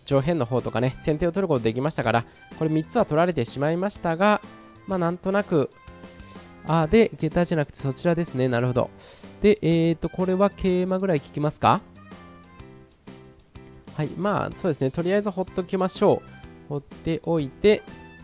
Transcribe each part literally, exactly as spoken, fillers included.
上辺の方とかね、先手を取ることできましたから、これみっつは取られてしまいましたが、まあなんとなく、あ、で、下駄じゃなくてそちらですね。なるほど。で、えーと、これは桂馬ぐらい効きますか？はい、まあそうですね。とりあえずほっときましょう。放っておいて、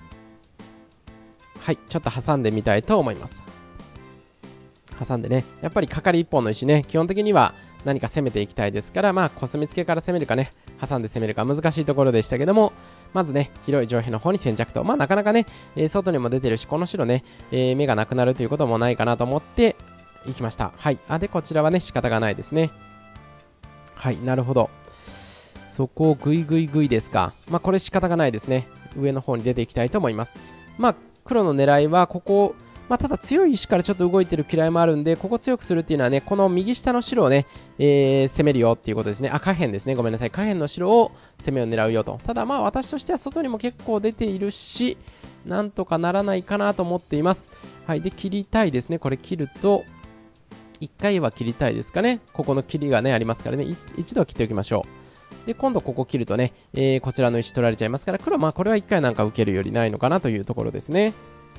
はい、ちょっと挟んでみたいと思います。挟んでね、やっぱりかかり一本の石ね、基本的には何か攻めていきたいですから、まあコスミツケから攻めるかね、挟んで攻めるか難しいところでしたけども、まずね、広い上辺の方に先着と、まあなかなかね、えー、外にも出てるし、この白ね、えー、目がなくなるということもないかなと思っていきました。はい。あ、で、こちらはね、仕方がないですね。はい、なるほど。そこをグイグイグイですか。まあこれ仕方がないですね。上の方に出ていきたいと思います。まあ黒の狙いはここ、まあ、ただ強い石からちょっと動いてる嫌いもあるんで、ここ強くするっていうのはね、この右下の白をね、えー、攻めるよっていうことですね。あ、下辺ですね。ごめんなさい。下辺の白を攻めを狙うよと。ただまあ私としては外にも結構出ているし、なんとかならないかなと思っています。はい。で、切りたいですね。これ切ると、いっかいは切りたいですかね。ここの切りがね、ありますからね。一度は切っておきましょう。で、今度ここ切るとね、えー、こちらの石取られちゃいますから、黒、まあこれはいっかいなんか受けるよりないのかなというところですね。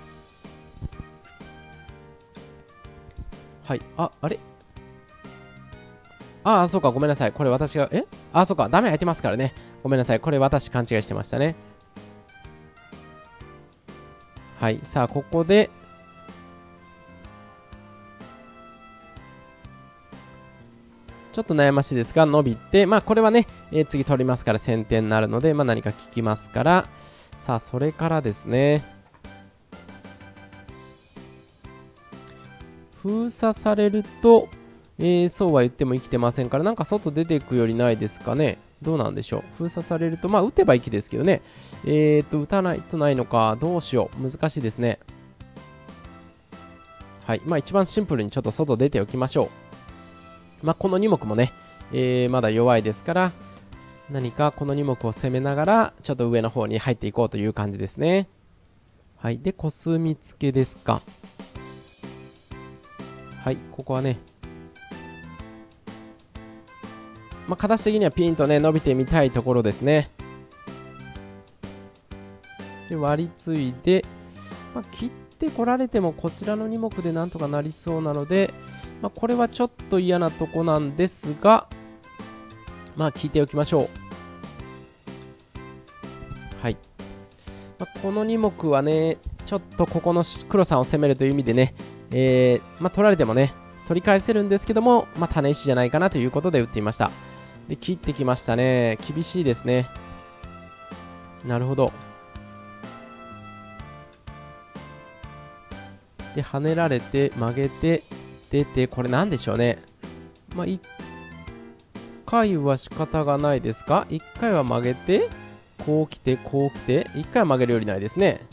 はい。あ、あれああ、そうか、ごめんなさい。これ私が、えあ、そうか、ダメ開いてますからね。ごめんなさい。これ私勘違いしてましたね。はい。さあ、ここで、ちょっと悩ましいですが、伸びて、まあ、これはね、えー、次取りますから先手になるので、まあ、何か効きますから、さあ、それからですね、封鎖されると、えー、そうは言っても生きてませんから、なんか外出ていくよりないですかね。どうなんでしょう。封鎖されると、まあ、打てば生きですけどね。えーと、打たないとないのか、どうしよう。難しいですね。はい。まあ、一番シンプルにちょっと外出ておきましょう。まあ、このに目もね、えー、まだ弱いですから、何かこのに目を攻めながら、ちょっと上の方に入っていこうという感じですね。はい。で、コスミツケですか。はい。ここはね、まあ、形的にはピンとね、伸びてみたいところですね。で、割りついで、まあ、切ってこられてもこちらのに目でなんとかなりそうなので、まあ、これはちょっと嫌なとこなんですが、まあ、聞いておきましょう。はい。まあ、このに目はね、ちょっとここの黒さんを攻めるという意味でね、えー、まあ、取られてもね、取り返せるんですけども、まあ、種石じゃないかなということで打っていました。で、切ってきましたね。厳しいですね。なるほど。で、跳ねられて、曲げて、出て、これなんでしょうね。まあ、いっかいは仕方がないですか？ いっ 回は曲げて、こう来て、こう来て、いっかいは曲げるよりないですね。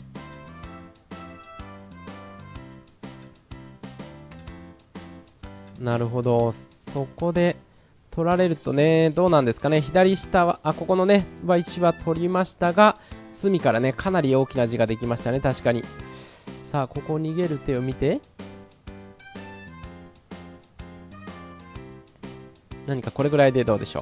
なるほど。そこで、取られるとね、どうなんですかね。左下は、あ、ここのね、石は取りましたが、隅からね、かなり大きな字ができましたね、確かに。さあ、ここ逃げる手を見て。何かこれぐらいでどうでしょ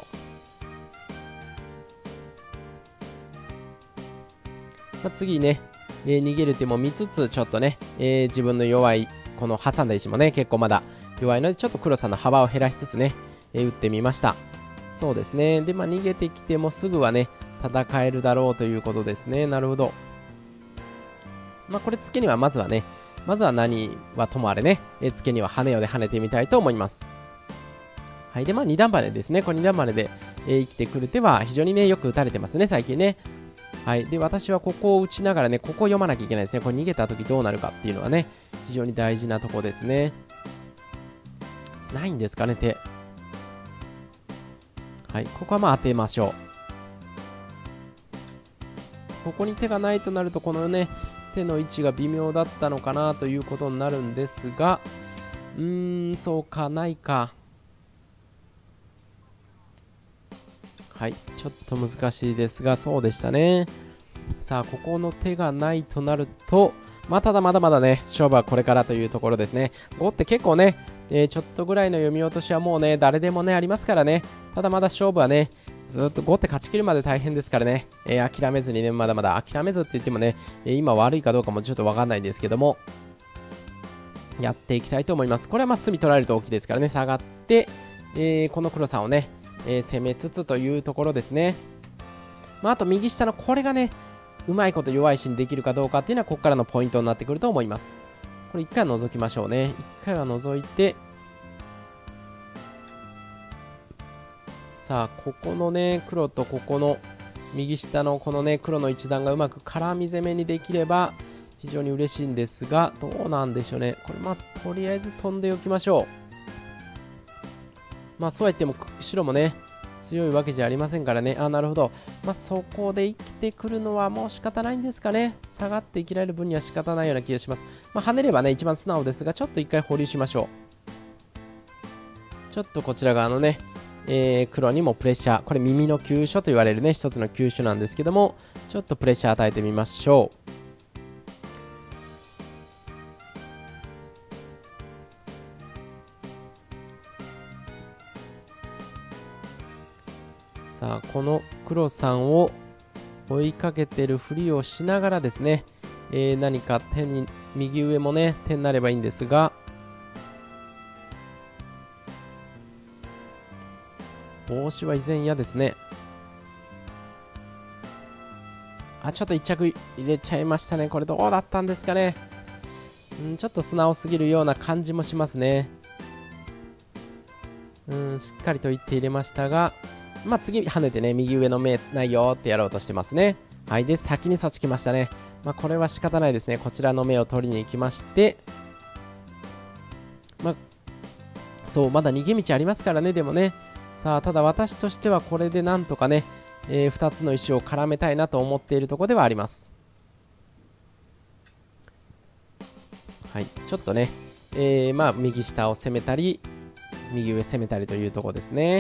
う。まあ、次ね、えー、逃げる手も見つつ、ちょっとね、えー、自分の弱い、この挟んだ石もね、結構まだ弱いので、ちょっと黒さんの幅を減らしつつね、えー、打ってみました。そうですね。で、まあ、逃げてきてもすぐはね、戦えるだろうということですね。なるほど。まあ、これ、ツケにはまずはね、まずは何はともあれね、えー、ツケには羽をで跳ねてみたいと思います。はい。で、まあ、二段バネですね。これ二段バネで、えー、生きてくる手は非常にね、よく打たれてますね、最近ね。はい。で、私はここを打ちながらね、ここを読まなきゃいけないですね。これ逃げた時どうなるかっていうのはね、非常に大事なとこですね。ないんですかね、手。はい。ここはまあ当てましょう。ここに手がないとなると、このね、手の位置が微妙だったのかなということになるんですが、うーん、そうか、ないか。はい。ちょっと難しいですが、そうでしたね。さあ、ここの手がないとなると、まあ、ただまだまだね、勝負はこれからというところですね。ごって結構ね、えー、ちょっとぐらいの読み落としはもうね、誰でもね、ありますからね。ただまだ勝負はね、 ずっと後手勝ち切るまで大変ですからね、えー、諦めずにね、まだまだ諦めずって言ってもね、えー、今悪いかどうかもちょっとわかんないんですけども、やっていきたいと思います。これはまあ隅取られると大きいですからね、下がって、えー、この黒さんをね、えー、攻めつつというところですね。まあ、あと右下のこれがね、うまいこと弱い石にできるかどうかっていうのはここからのポイントになってくると思います。これ一回は覗きましょうね。一回は覗いて、さあここのね黒とここの右下のこのね黒の一段がうまく絡み攻めにできれば非常に嬉しいんですが、どうなんでしょうね。これまあとりあえず飛んでおきましょう。まあそうやっても白もね強いわけじゃありませんからね。あ、なるほど。まあそこで生きてくるのはもう仕方ないんですかね。下がって生きられる分には仕方ないような気がします。まあ跳ねればね一番素直ですが、ちょっと一回保留しましょう。ちょっとこちら側のね、えー、黒にもプレッシャー、これ耳の急所と言われるね一つの急所なんですけども、ちょっとプレッシャー与えてみましょう。さあこの黒さんを追いかけてるふりをしながらですね、えー、何か手に右上もね手になればいいんですが、帽子は依然嫌ですね。あ、ちょっと一着入れちゃいましたね。これどうだったんですかね。うん、ちょっと素直すぎるような感じもしますね。うん、しっかりと言って入れましたが、まあ次跳ねてね右上の目ないよってやろうとしてますね。はい、で先にそっち来ましたね。まあこれは仕方ないですね。こちらの目を取りに行きまして、まあそうまだ逃げ道ありますからね。でもね、さあただ私としてはこれでなんとかね、えー、ふたつの石を絡めたいなと思っているところではあります。はい、ちょっとね、えー、まあ右下を攻めたり右上攻めたりというところですね。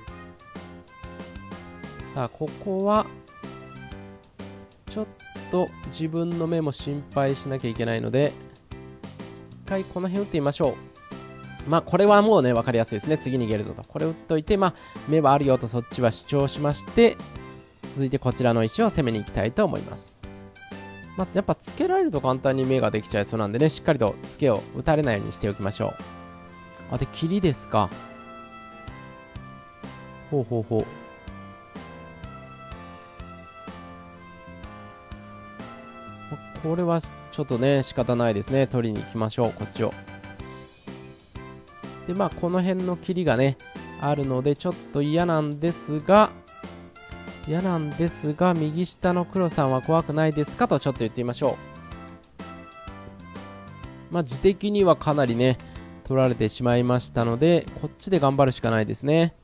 さあここはちょっと自分の目も心配しなきゃいけないので、一回この辺打ってみましょう。まあこれはもうね分かりやすいですね。次逃げるぞと、これ打っといて、まあ目はあるよとそっちは主張しまして、続いてこちらの石を攻めに行きたいと思います。まあやっぱつけられると簡単に目ができちゃいそうなんでね、しっかりとつけを打たれないようにしておきましょう。あ、で霧ですか。ほうほうほう。これはちょっとね仕方ないですね。取りに行きましょう、こっちを。でまあこの辺の霧がねあるのでちょっと嫌なんですが嫌なんですが右下の黒さんは怖くないですかとちょっと言ってみましょう。まあ自的にはかなりね取られてしまいましたので、こっちで頑張るしかないですね。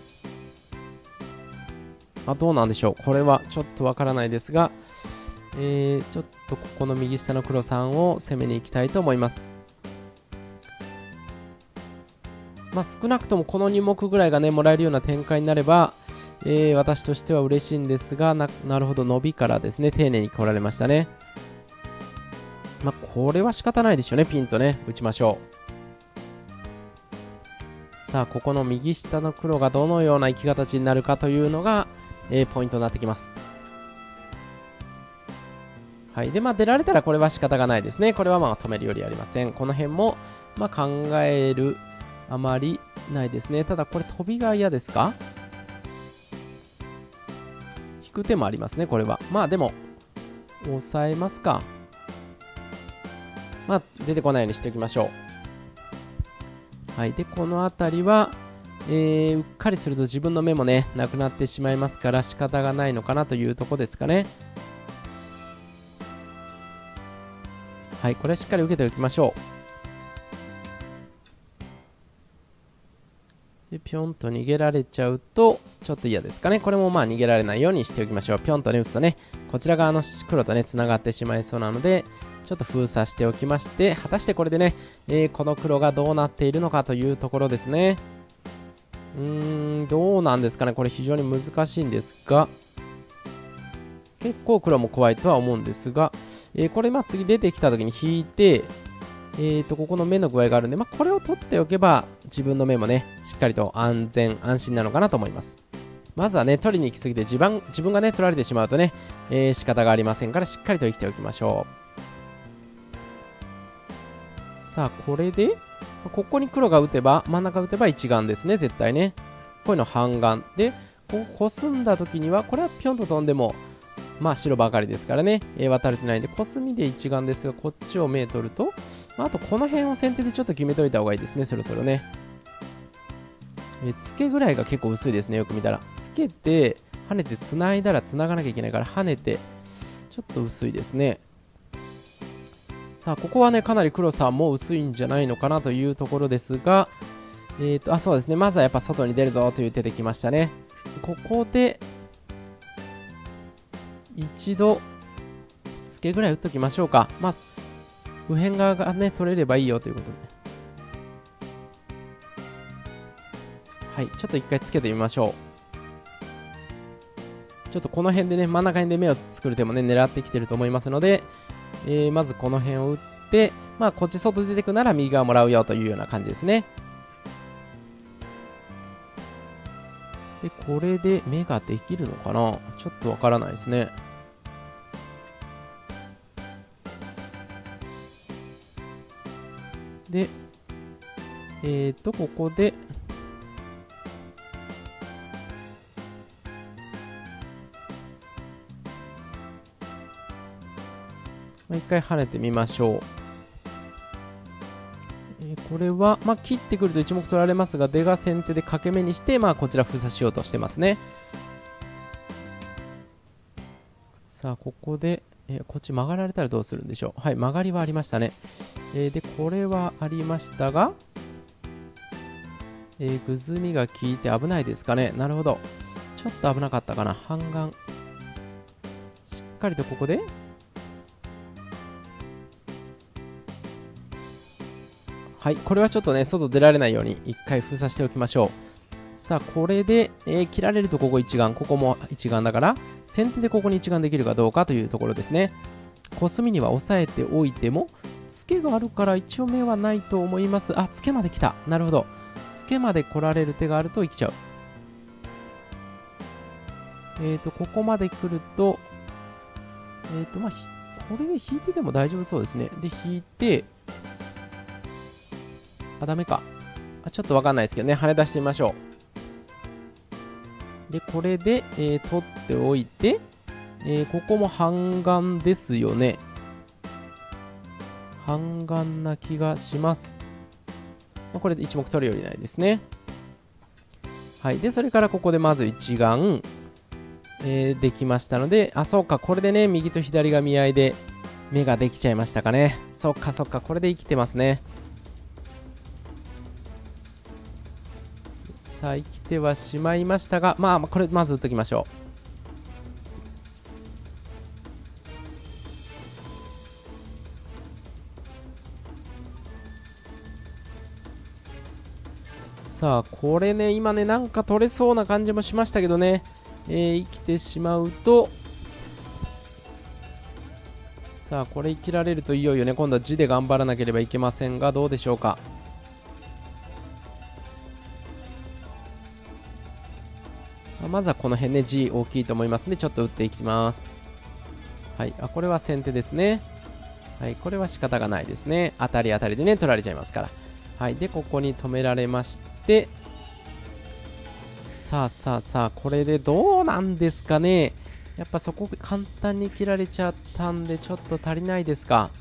あ、どうなんでしょう。これはちょっとわからないですが、えー、ちょっとここの右下の黒さんを攻めに行きたいと思います。まあ少なくともこのに目ぐらいがねもらえるような展開になれば、えー、私としては嬉しいんですが、 な, なるほど伸びからですね丁寧に来られましたね。まあこれは仕方ないでしょうね。ピンとね打ちましょう。さあここの右下の黒がどのような生き形になるかというのが、えー、ポイントになってきます。はい、でまあ出られたらこれは仕方がないですね。これはまあ止めるよりありません。この辺もまあ考えるあまりないですね。ただこれ飛びが嫌ですか。引く手もありますね。これはまあでも抑えますか。まあ出てこないようにしておきましょう。はい、でこの辺りは、えー、うっかりすると自分の目もねなくなってしまいますから仕方がないのかなというところですかね。はい、これはしっかり受けておきましょう。でぴょんと逃げられちゃうとちょっと嫌ですかね。これもまあ逃げられないようにしておきましょう。ぴょんとね打つとねこちら側の黒とねつながってしまいそうなので、ちょっと封鎖しておきまして、果たしてこれでね、えー、この黒がどうなっているのかというところですね。うーんどうなんですかね。これ非常に難しいんですが、結構黒も怖いとは思うんですが、えー、これまあ次出てきた時に引いて、えーとここの目の具合があるんで、まあ、これを取っておけば自分の目もねしっかりと安全安心なのかなと思います。 まずはね、取りに行き過ぎて自分自分がね、取られてしまうとね、えー、仕方がありませんから、しっかりと生きておきましょう。さあ、これで、ここに黒が打てば、真ん中打てば一眼ですね、絶対ね。こういうの半眼。で、こう、コスんだ時には、これはピョンと飛んでも、まあ白ばかりですからね、えー、渡れてないんで、コスミで一眼ですが、こっちを目取ると、まあ、あとこの辺を先手でちょっと決めといた方がいいですね、そろそろね。えー、つけぐらいが結構薄いですね、よく見たら。つけて、跳ねて繋いだら繋がなきゃいけないから、跳ねて、ちょっと薄いですね。さあ、ここはね、かなり黒さも薄いんじゃないのかなというところですが、えーと、あ、そうですね、まずはやっぱ外に出るぞという手できましたね。ここで、一度、つけぐらい打っときましょうか。まあ、右辺側がね、取れればいいよということで。はい、ちょっと一回つけてみましょう。ちょっとこの辺でね、真ん中辺で目を作る手もね、狙ってきてると思いますので、えー、まずこの辺を打って、まあ、こっち外出てくなら右側もらうよというような感じですね。で、これで目ができるのかな？ちょっとわからないですね。で、えーと、ここで、まあ、一回跳ねてみましょう。えー、これは、まあ、切ってくると一目取られますが、出が先手で欠け目にして、まあ、こちら封鎖しようとしてますね。さあ、ここで、えー、こっち曲がられたらどうするんでしょう。はい、曲がりはありましたね。えー、で、これはありましたが、えー、ぐずみが効いて危ないですかね。なるほど。ちょっと危なかったかな。半眼。しっかりとここで、はい、これはちょっとね、外出られないように一回封鎖しておきましょう。さあ、これで、えー、切られるとここ一眼、ここも一眼だから、先手でここに一眼できるかどうかというところですね。コスミには押さえておいても、ツケがあるから一応目はないと思います。あ、ツケまで来た。なるほど。ツケまで来られる手があると生きちゃう。えーと、ここまで来ると、えーと、まあ、これで引いてでも大丈夫そうですね。で、引いて、あ、ダメか。あ、ちょっとわかんないですけどね、跳ね出してみましょう。で、これで、えー、取っておいて、えー、ここも半眼ですよね。半眼な気がします。これで一目取るよりないですね。はい。で、それからここでまず一眼、えー、できましたので、あ、そうか、これでね、右と左が見合いで、目ができちゃいましたかね。そっかそっか、これで生きてますね。さあ、生きてはしまいましたが、まあ、これ、まず打っときましょう。さあ、これね、今ね、なんか取れそうな感じもしましたけどね、えー、生きてしまうと、さあ、これ生きられるといよいよね、今度は地で頑張らなければいけませんが、どうでしょうか。まずはこの辺ね、G 大きいと思いますので、ちょっと打っていきます。はい、あ、これは先手ですね。はい、これは仕方がないですね。当たり当たりでね、取られちゃいますから。はい、で、ここに止められまして、さあさあさあ、これでどうなんですかね。やっぱそこ簡単に切られちゃったんで、ちょっと足りないですか。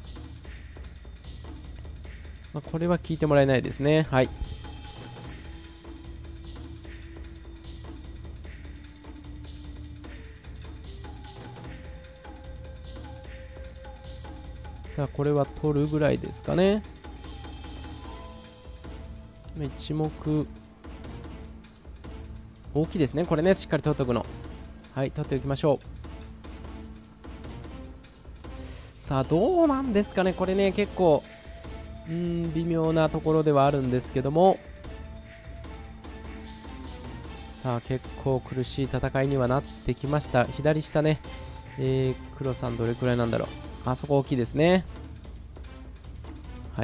まあ、これは聞いてもらえないですね。はい。さあ、これは取るぐらいですかね。一目、大きいですね。これね、しっかり取っておくの。はい、取っておきましょう。さあ、どうなんですかね。これね、結構、うーん、微妙なところではあるんですけども。さあ、結構苦しい戦いにはなってきました。左下ね、えー、黒さんどれくらいなんだろう。あそこ大きいですね。はい。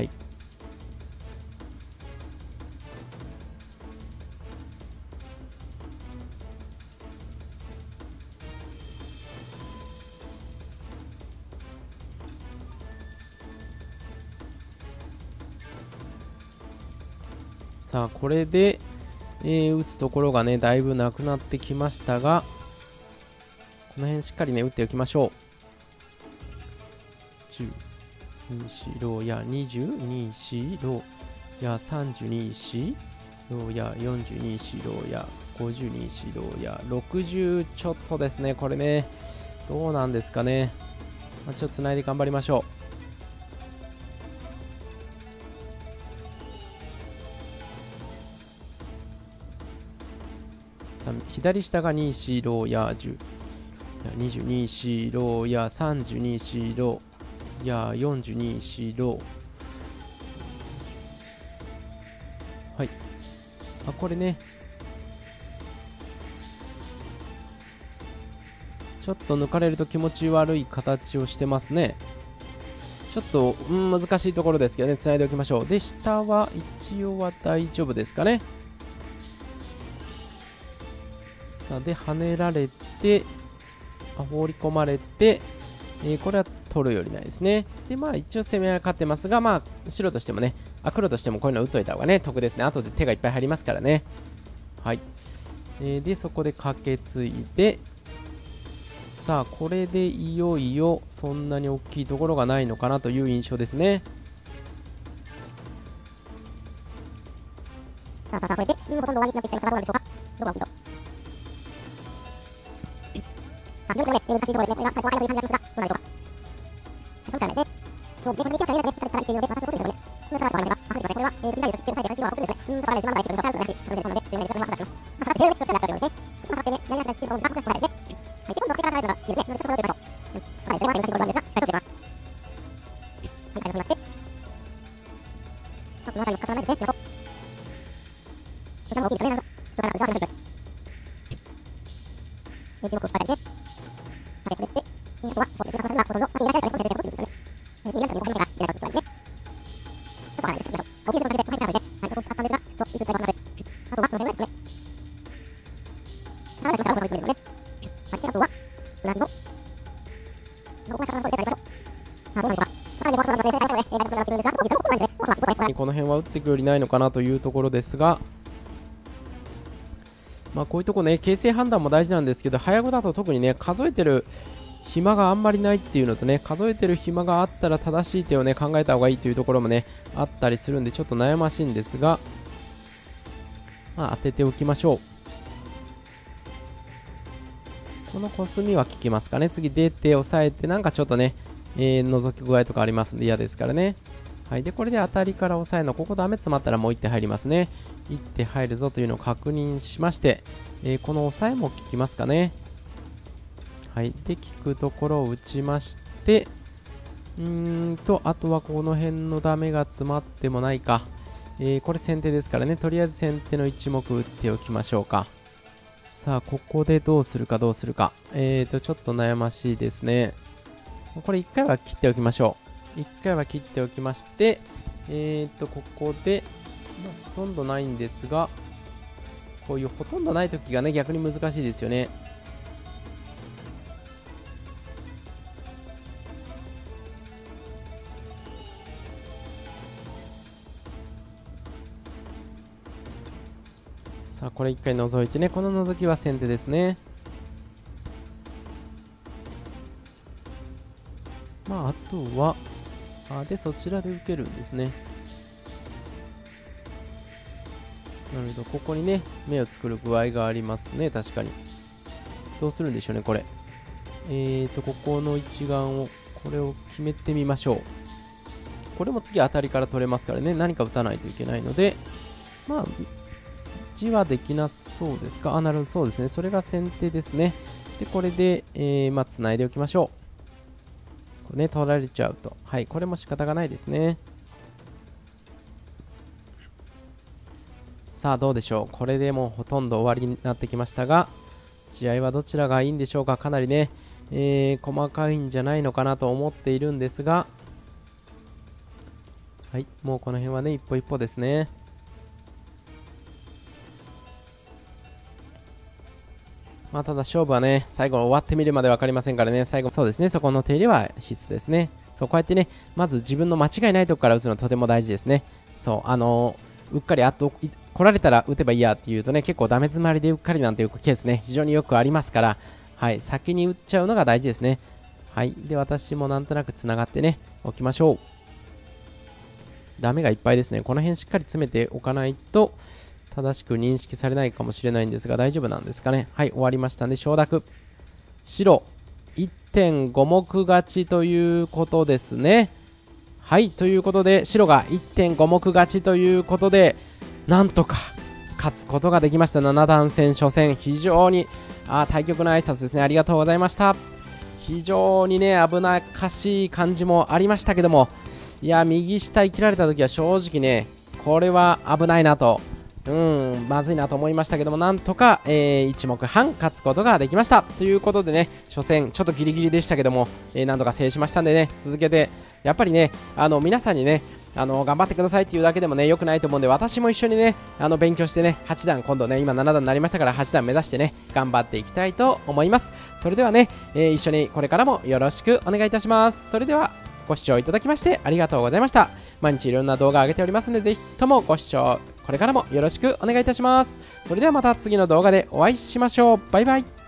さあ、これで、えー、打つところがね、だいぶなくなってきましたが、この辺しっかりね、打っておきましょう。じゅうにしろやにじゅうにしろやさんじゅうにしろやよんじゅうにしろやごじゅうにしろやろくじゅうちょっとですね。これね、どうなんですかね。まあ、ちょっとつないで頑張りましょう。さ左下がにしろやじゅうにじゅうにしろやさんじゅうにしろやよんじゅうにしろ。はい。あ、これね。ちょっと抜かれると気持ち悪い形をしてますね。ちょっと、うん、難しいところですけどね、つないでおきましょう。で、下は一応は大丈夫ですかね。さあ、で、跳ねられて、あ放り込まれて、えー、これは取るよりないですね。で、まあ一応攻めは勝ってますが、まあ白としてもね、あ黒としてもこういうの打っといた方がね、得ですね。後で手がいっぱい入りますからね。はい。えー、で、そこで駆けついて、さあ、これでいよいよそんなに大きいところがないのかなという印象ですね。さあさあ、これでほとんど終わりになってきちゃいましたが、どうなんでしょうか。どうなんでしょう。さあ、非常にね、難しいところですね。これが最後間の感じがしますが、どうなんでしょうか。こちらですね。そうですね、これでいきますからね、だいたいね、私もそうでしょうね。これからは、あ、これは、えー、左で切って押さえて、最後は押すんですね。うん、とかね、一番大事なのは、チャンスがなくて、そしてですので、中面でそれは私も。まあ、さて、こちらになっておりますね。まあ、さてね、何がしかスキルを使うことがですね。はい、で、今度は手から離れるのがいいですね。ちょっとこれを打ってみましょう。うん、はい、これは難しいところなんですが、しっかり打っていきます。はい、ありがとうございまして。まあ、この辺りの仕方なんですね。いきましょう。こちらも大きいですね。なんか、ちょっとなんか、ざわざわちょいちょい。で、注目をしたいですね。さて、これで、えー、あとは、そうですね、この辺がほとんど、まあ、いらっしゃるからね、この先生でこっちですね。えー、にやるかにごはん目から入れないとですね。ちょっと離れてしまいましょう。大きいところで、この辺からですね。はい、ここを使ったんですが、ちょっと移っているかなです。あとは、この辺がですね。あ、こちらはこの辺ですね。はい、で、あとは、つなぎの、ここは下からそうですね、さあ、どうでしょうか。この辺は打っていくよりないのかなというところですが、まあこういうところね、形勢判断も大事なんですけど、早碁だと特にね、数えてる暇があんまりないっていうのとね、数えてる暇があったら正しい手をね、考えた方がいいというところもね、あったりするんで、ちょっと悩ましいんですが、まあ当てておきましょう。このコスミは効きますかね。次出て押さえて、なんかちょっとね、えー、覗き具合とかありますんで嫌ですからね。はい。で、これで当たりから押さえるの。ここダメ詰まったらもういって入りますね。いって入るぞというのを確認しまして、えー、この押さえも効きますかね。はい。で、効くところを打ちまして、うーんと、あとはこの辺のダメが詰まってもないか。えー、これ先手ですからね。とりあえず先手のいち目打っておきましょうか。さあ、ここでどうするかどうするか。えーと、ちょっと悩ましいですね。これいっかいは切っておきましょう。いっかいは切っておきまして、えーと、ここで、まあ、ほとんどないんですが、こういうほとんどない時がね、逆に難しいですよね。さあ、これいっかい覗いてね、この覗きは先手ですね。まあ、あとは、あ、で、そちらで受けるんですね。なるほど、ここにね、目を作る具合がありますね、確かに。どうするんでしょうね、これ。えーと、ここの一眼を、これを決めてみましょう。これも次当たりから取れますからね、何か打たないといけないので、まあ、地はできなそうですか。あ、なるほど、そうですね。それが先手ですね。で、これで、えー、まあ、繋いでおきましょう。これね、取られちゃうと。はい、これも仕方がないですね。さあ、どうでしょう。これでもうほとんど終わりになってきましたが、試合はどちらがいいんでしょうか。かなりね、えー、細かいんじゃないのかなと思っているんですが、はい、もうこの辺はね、一歩一歩ですね。まあ、ただ勝負はね、最後終わってみるまで分かりませんからね、最後、そうですね、そこの手入れは必須ですね。そう、こうやってね、まず自分の間違いないところから打つのとても大事ですね。そう、あのーうっかりあと来られたら打てばいいやっていうとね、結構ダメ詰まりでうっかりなんていうケースね、非常によくありますから、はい、先に打っちゃうのが大事ですね。はい、で私もなんとなくつながってね、置きましょう。ダメがいっぱいですね。この辺しっかり詰めておかないと正しく認識されないかもしれないんですが、大丈夫なんですかね。はい、終わりましたんで承諾。白 いってんご 目勝ちということですね。はい、ということで白が いってんご 目勝ちということで、なんとか勝つことができました。なな段戦初戦、非常にあ対局の挨拶ですね。ありがとうございました。非常にね危なっかしい感じもありましたけども、いや右下生きられた時は正直ねこれは危ないなと、うんまずいなと思いましたけども、なんとか、えー、いち目半勝つことができましたということでね、初戦ちょっとギリギリでしたけども、えー、なんとか制しましたんでね、続けてやっぱりねあの皆さんにねあの頑張ってくださいっていうだけでもね良くないと思うんで、私も一緒にねあの勉強してねはち段、今度ね今なな段になりましたからはち段目指してね頑張っていきたいと思います。それではね、えー、一緒にこれからもよろしくお願いいたします。それではご視聴いただきましてありがとうございました。毎日いろんな動画上げておりますので、ぜひともご視聴これからもよろしくお願いいたします。それではまた次の動画でお会いしましょう。バイバイ。